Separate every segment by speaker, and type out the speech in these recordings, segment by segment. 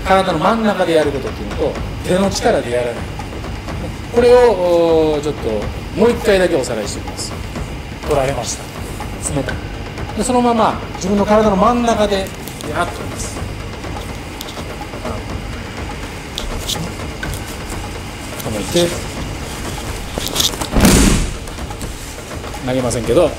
Speaker 1: 体の真ん中でやることっていうのと手の力でやらない、これをちょっともう一回だけおさらいしておきます。取られました、冷たいで、そのまま自分の体の真ん中でやっと取ります。止めて投げませんけど、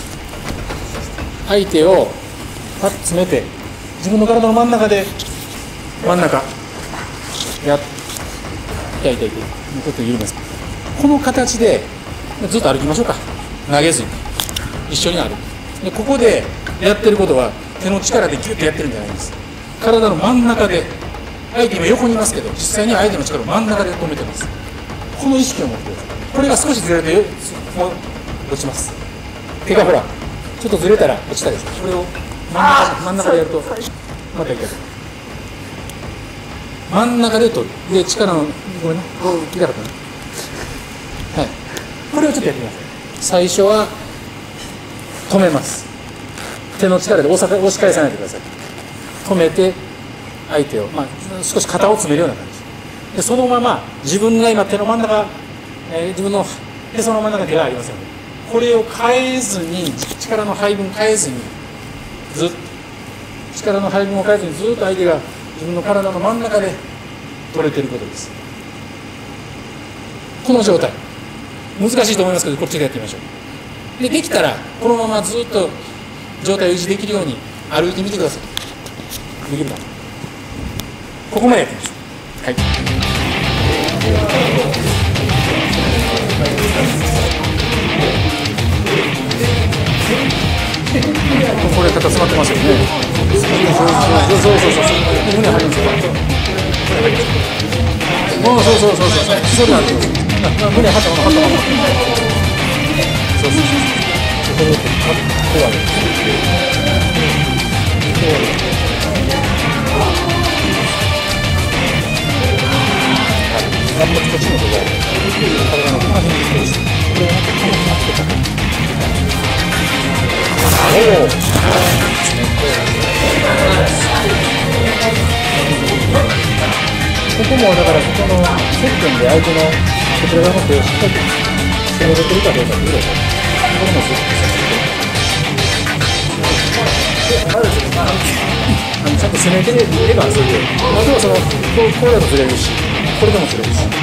Speaker 1: 相手をパッと詰めて自分の体の真ん中で真ん中やっ痛い痛い痛い、ちょっと緩めます。この形でずっと歩きましょうか。投げずに一緒に歩く。でここでやってることは手の力でギュッとやってるんじゃないんです。体の真ん中で、相手今横にいますけど実際には相手の力を真ん中で止めてます。この意識を持ってください。これが少しずれるともう落ちます。手がほらちょっとずれたら落ちたでしょ。これを真ん中でやるとまたいける。真ん中で取る。で力のごめんな、痛かったね。はい、これをちょっとやってみます。最初は止めます。手の力で押し返さないでください。止めて相手を、少し肩を詰めるような感じで、そのまま自分が今手の真ん中、自分のへその真ん中に手がありますよね。これを変えずに、力の配分変えずに、力の配分を変えずにずっと相手が自分の体の真ん中で取れてることです。この状態難しいと思いますけど、こっちでやってみましょう。できたらこのままずっと状態を維持できるように歩いてみてください。できるかな。ここまでやってみましょう。はい、これ肩詰まってますよね。そう胸張りますよ。そうなんですよ。胸張ったままそうこうある。こっちのところ体のこの辺にこれをここもだからここの接点で相手のこちら側の手をしっかり攻めれてるかどうかということこれもちゃんと攻めてればそれで、まずはこうだとずれるし、これでもずれるし。